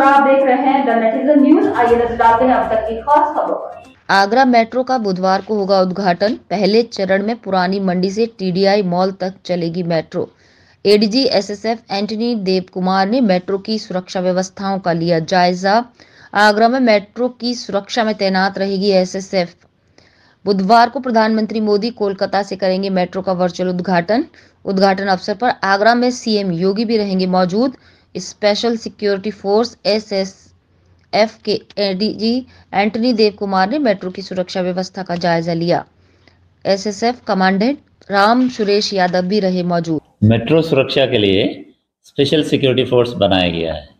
और आप देख रहे हैं द नेटिजन न्यूज। आइए नजर डालते हैं अब तक की खास खबरों पर। आगरा मेट्रो का बुधवार को होगा उद्घाटन। पहले चरण में पुरानी मंडी से टीडीआई मॉल तक चलेगी metro. ADG SSF Antony Dev Kumar ने मेट्रो की सुरक्षा व्यवस्थाओं का लिया जायजा। आगरा में मेट्रो की सुरक्षा में तैनात रहेगी एसएसएफ। बुधवार को प्रधानमंत्री मोदी कोलकाता से करेंगे मेट्रो का वर्चुअल उद्घाटन अवसर पर आगरा में सीएम योगी भी रहेंगे मौजूद। स्पेशल सिक्योरिटी फोर्स एसएसएफ के एडीजी एंटनी देव कुमार ने मेट्रो की सुरक्षा व्यवस्था का जायजा लिया। एसएसएफ कमांडेंट राम सुरेश यादव भी रहे मौजूद। मेट्रो सुरक्षा के लिए स्पेशल सिक्योरिटी फोर्स बनाया गया है।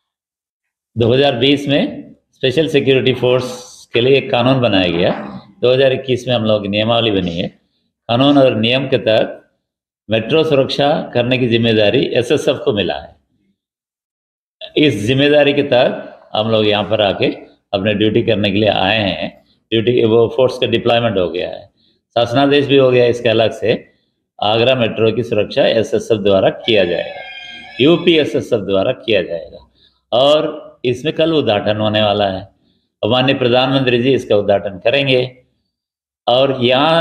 2020 में स्पेशल सिक्योरिटी फोर्स के लिए एक कानून बनाया गया। 2021 में हम लोग की नियमावली बनी है। कानून और नियम के तहत मेट्रो सुरक्षा करने की जिम्मेदारी एसएसएफ को मिला है। इस जिम्मेदारी के तहत हम लोग यहाँ पर आके अपने ड्यूटी करने के लिए आए हैं। ड्यूटी वो फोर्स का डिप्लॉयमेंट हो गया है, शासनादेश भी हो गया। इसके अलग से आगरा मेट्रो की सुरक्षा एसएसएफ द्वारा किया जाएगा, यूपी एसएसएफ द्वारा किया जाएगा और इसमें कल उद्घाटन होने वाला है। माननीय प्रधानमंत्री जी इसका उद्घाटन करेंगे और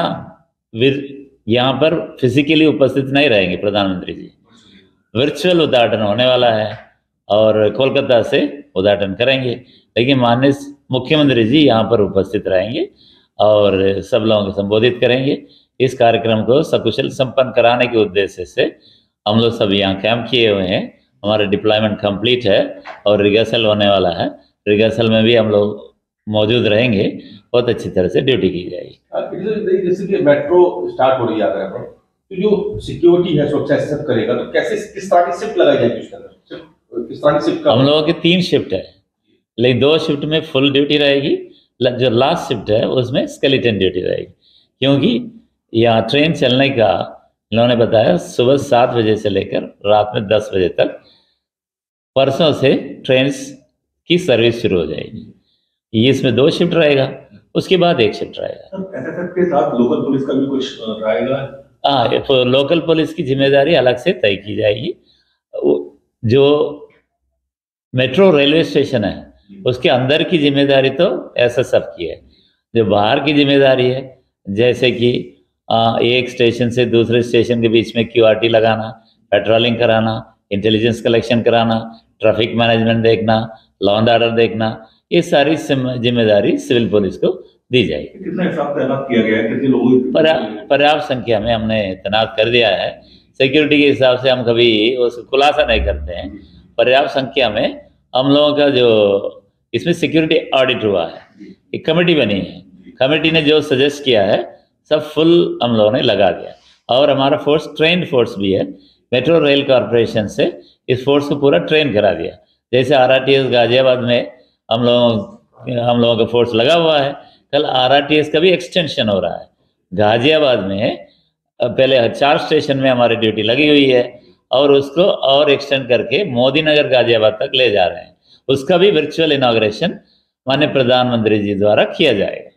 यहाँ पर फिजिकली उपस्थित नहीं रहेंगे प्रधानमंत्री जी, वर्चुअल उद्घाटन होने वाला है और कोलकाता से उद्घाटन करेंगे। लेकिन माननीय मुख्यमंत्री जी यहाँ पर उपस्थित रहेंगे और सब लोगों को संबोधित करेंगे। इस कार्यक्रम को सकुशल संपन्न कराने के उद्देश्य से हम लोग सब यहाँ कैंप किए हुए हैं। हमारा डिप्लॉयमेंट कंप्लीट है और रिहर्सल होने वाला है। रिहर्सल में भी हम लोग मौजूद रहेंगे। बहुत अच्छी तरह से ड्यूटी की जाएगी। जैसे कि मेट्रो स्टार्ट हो रही है आगरा पर, तो जो सिक्योरिटी है सुरक्षा सब करेगा, तो कैसे किस तरह की शिफ्ट लगाई जाएगी उसके अंदर? किस तरह की शिफ्ट? हम लोगों की 3 शिफ्ट है, लेकिन 2 शिफ्ट में फुल ड्यूटी रहेगी। जो लास्ट शिफ्ट है उसमें स्केलेटन ड्यूटी रहेगी, क्योंकि यहाँ ट्रेन चलने का इन्होंने बताया सुबह 7 बजे से लेकर रात में 10 बजे तक परसों से ट्रेन की सर्विस शुरू हो जाएगी। इसमें 2 शिफ्ट रहेगा, उसके बाद 1 शिफ्ट रहेगा। एसएसएफ के साथ लोकल पुलिस का भी कुछ रहेगा? हाँ, लोकल पुलिस की जिम्मेदारी अलग से तय की जाएगी। जो मेट्रो रेलवे स्टेशन है उसके अंदर की जिम्मेदारी तो एसएसएफ की है। जो बाहर की जिम्मेदारी है, जैसे कि एक स्टेशन से दूसरे स्टेशन के बीच में क्यूआरटी लगाना, पेट्रोलिंग कराना, इंटेलिजेंस कलेक्शन कराना, ट्रैफिक मैनेजमेंट देखना, लॉ एंड ऑर्डर देखना, ये सारी जिम्मेदारी सिविल पुलिस को दी जाएगी। कितना स्टाफ तैनात किया गया है? कितने लोगों? पर्याप्त संख्या में हमने तैनात कर दिया है। सिक्योरिटी के हिसाब से हम कभी उसको खुलासा नहीं करते हैं। पर्याप्त संख्या में हम लोगों का जो इसमें सिक्योरिटी ऑडिट हुआ है, एक कमेटी बनी है। कमेटी ने जो सजेस्ट किया है सब फुल हम लोगों ने लगा दिया और हमारा फोर्स ट्रेंड फोर्स भी है। मेट्रो रेल कॉरपोरेशन से इस फोर्स को पूरा ट्रेन करा दिया। जैसे आरआरटीएस गाजियाबाद में हम लोगों का फोर्स लगा हुआ है, कल आरआरटीएस का भी एक्सटेंशन हो रहा है। गाजियाबाद में पहले 4 स्टेशन में हमारी ड्यूटी लगी हुई है और उसको और एक्सटेंड करके मोदी नगर गाजियाबाद तक ले जा रहे हैं। उसका भी वर्चुअल इनॉग्रेशन माननीय प्रधानमंत्री जी द्वारा किया जाएगा।